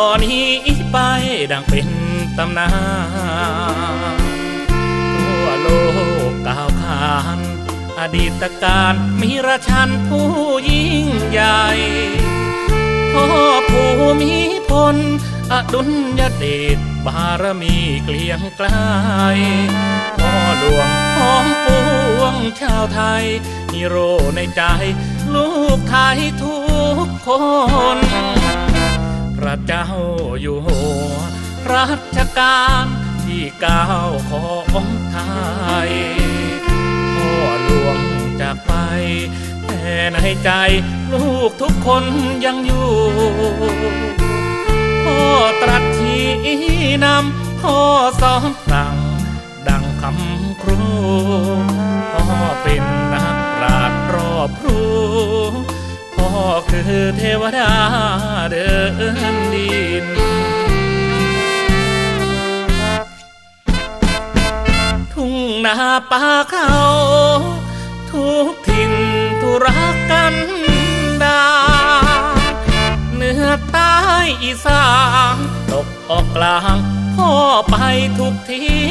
นี้ไปดังเป็นตำนานทั่วโลกกล่าวขานอดีตการมีราชันผู้ยิ่งใหญ่พ่อภูมิพลอดุลยเดชบารมีเกลียงไกลพ่อหลวงของปวงชาวไทยฮีโร่ในใจลูกไทยทุกคนพระเจ้าอยู่หัวรัชกาลที่9ของไทยพ่อหลวงจากไปแต่ในใจลูกทุกคนยังอยู่พ่อตรัสชี้นำพ่อสอนสั่งดังคำครูพ่อเป็นนักปราชญ์รอบรู้พ่อคือเทวดาเดินดินทุ่งนาป่าเขาทุกถิ่นทุรกันดารเหนือใต้อีสานตกออกกลางพ่อไปทุกที่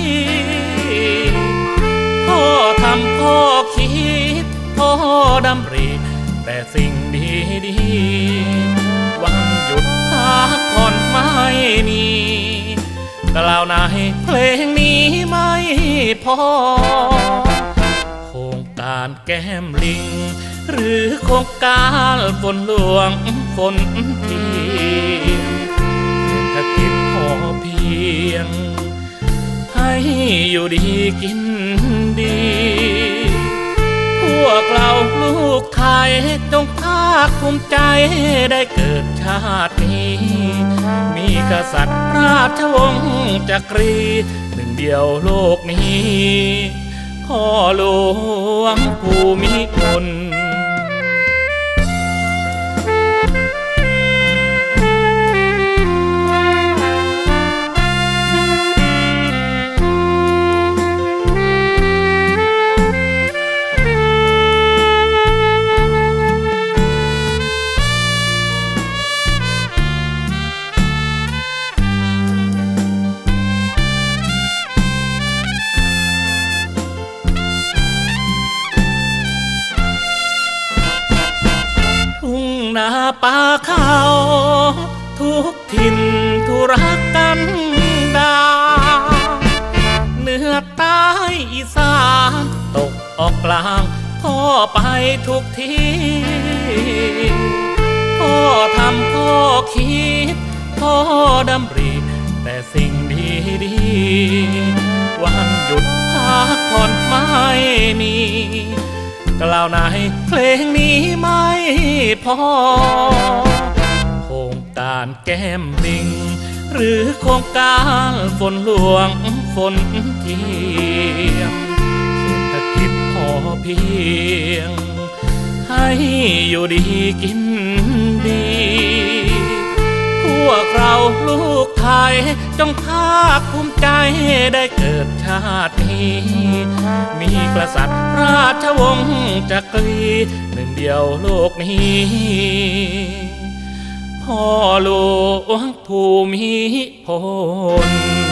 พ่อทำพ่อคิดพ่อดำริแต่สิ่งดีๆวันหยุดพักผ่อนไม่มีกล่าวในเพลงนี้ไม่พอโครงการแก้มลิงหรือโครงการฝนหลวงฝนเทียมเศรษฐกิจพอเพียงให้อยู่ดีกินดีพวกเราลูกไทยจงภาคภูมิใจได้เกิดชาตินี้มีกษัตริย์ราชวงศ์จักรีหนึ่งเดียวโลกนี้พ่อหลวงภูมิพลนาป่าเขาทุกถิ่นทุรกันดารเหนือใต้อีสานตกออกกลางพ่อไปทุกที่พ่อทำพ่อคิดพ่อดำริแต่สิ่งดีๆวันหยุดพักผ่อนไม่มีกล่าวในเพลงนี้ไม่พอโครงการแก้มลิงหรือโครงการฝนหลวงฝนเทียมเศรษฐกิจพอเพียงให้อยู่ดีกินดีพวกเราลูกไทยจงภาคภูมิใจได้เกิดชาตินี้มีกษัตริย์ราชวงศ์จักรีหนึ่งเดียวโลกนี้พ่อหลวงภูมิพล